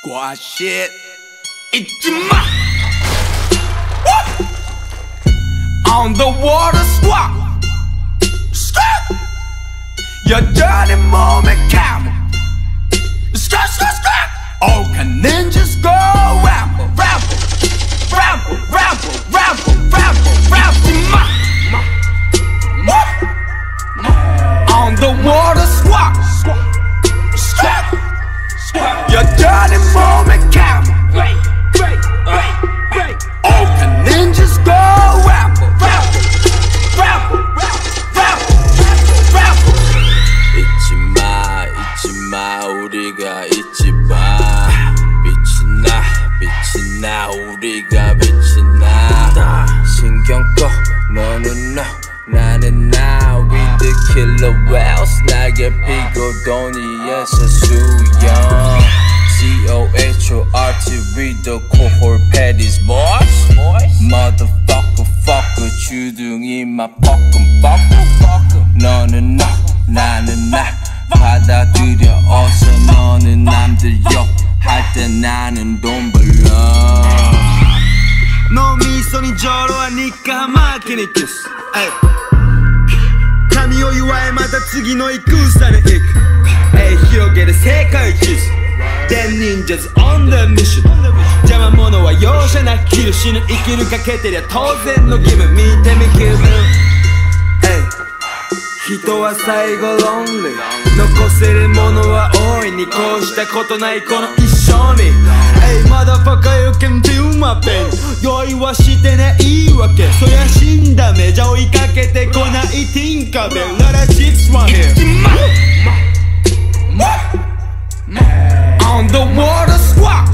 Squad shit. It's my on the water squad. Skirt. Your dirty moment camel. Skirt, skirt, skirt. All can ninjas go ramble, ramble, ramble, ramble, ramble, ramble, ramble. On the water squad. Skirt. Your dirty moment camel. All can ninjas go ramble, ramble, ramble, ramble, ramble. 잊지 마 우리가 잊지 마. 빛이 나 우리가 빛이 나. 신경 꺼 너는 너 나는 나. We the killer whales 날개 피고 돈 위에서 수영. C-O-H-O-R-T we the cohort patties boys. Motherfucker fucker 주둥이 막 뻐끔뻐끔. 너는 너 나는 나 받아들여 어서. 너는 남들 욕할 때 나는 돈 벌러. 脳みそにジョロは日課マーケにキス神を祝えまた次の戦に行く広げる世界地図 Then ninjas on the mission 邪魔者は容赦なく切る死ぬ生きるかけてりゃ当然の義務見てみ気分人は最後ロンリー残せるものは大いにこうしたことないこの一生に Hey motherfucker you can feel my pain 酔いはしてないわけそりゃ死んだ目じゃ追いかけてこないティンカベル Not a chicks one here On the water squad.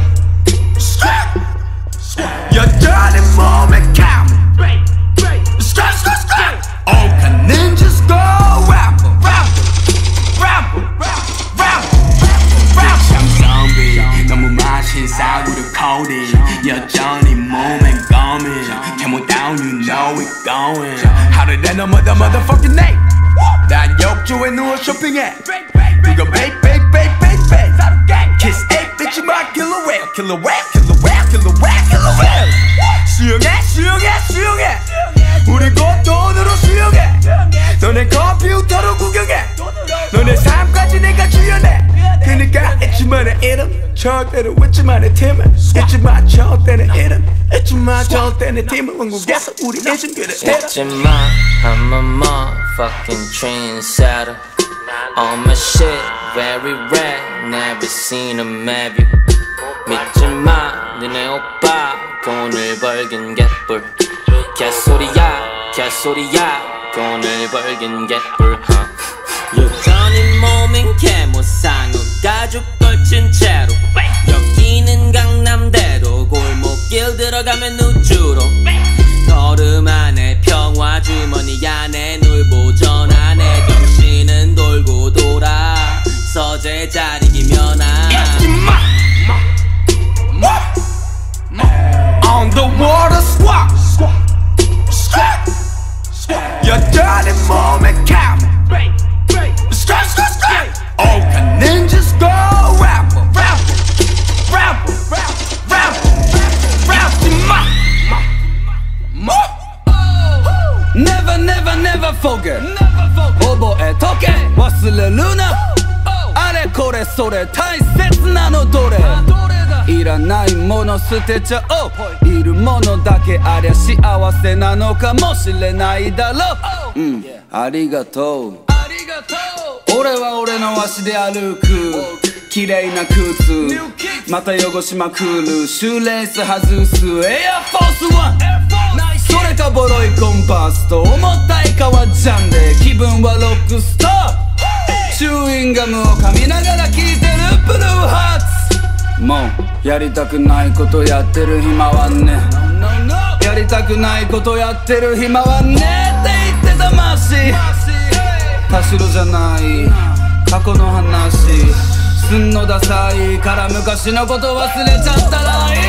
Your dirty moment camel. Skirt, skirt, skirt. All can ninjas go ramble, ramble, ramble, ramble, ramble. I'm zombie. 너무 마신 싸구려 codeine. 여전히 몸엔 coming. Camel down, you know it going. Hotter than a motherfucking name. 난 욕조에 누워 쇼핑해. 그거 bake, bake, bake, bake, bake. Kiss 8, bitch, you my killer whale. Killer whale, killer whale, killer whale, killer whale. 수영해, 수영해, 수영해. 우리 곧 돈으로 수영해. 너네 컴퓨터로 구경해. 너네 삶까지 내가 주연해. 그니까 잊지 마 내 이름. 절대로 잊지 마 내 팀은. 잊지 마 절대 내 이름. 잊지 마 절대 내 팀은. 왕국에서 우리 잊은 그를 해라. 잊지 마, I'm a motherfucking trendsetter. All my shit very rare. Never seen a map you. 믿지 마, 너네 오빠 돈을 벌긴 개뿔. 개소리야, 개소리야. 돈을 벌긴 개뿔. 여전히 몸엔 개모상어 가죽 걸친 채로. 여기는 강남대로 골목길 들어가면 우주로. 걸음 안에 평화 주머니 안에 놀보전 안에 정신은 돌고 돌아 서재 자리기면 On the water squad. Your dirty moment camel. Skirt, skirt, skirt. All can ninjas go ramble, ramble, ramble, ramble, ramble. Never, never, never forget 覚えとけ忘れるなあれこれそれ大切なのどれいらないもの捨てちゃおういるものだけありゃ幸せなのかもしれないだろうありがとう俺は俺の足で歩く綺麗な靴また汚しまくるシューレース外すエアフォースワンそれかボロいコンパスと重たい革ジャンで気分はロックスターチューインガムを噛みながら聴いてるブルーハーツもうやりたくないことやってる暇はねやりたくないことやってる暇はねって言ってたマシ田代じゃない過去の話すんのダサいから昔のこと忘れちゃったらいい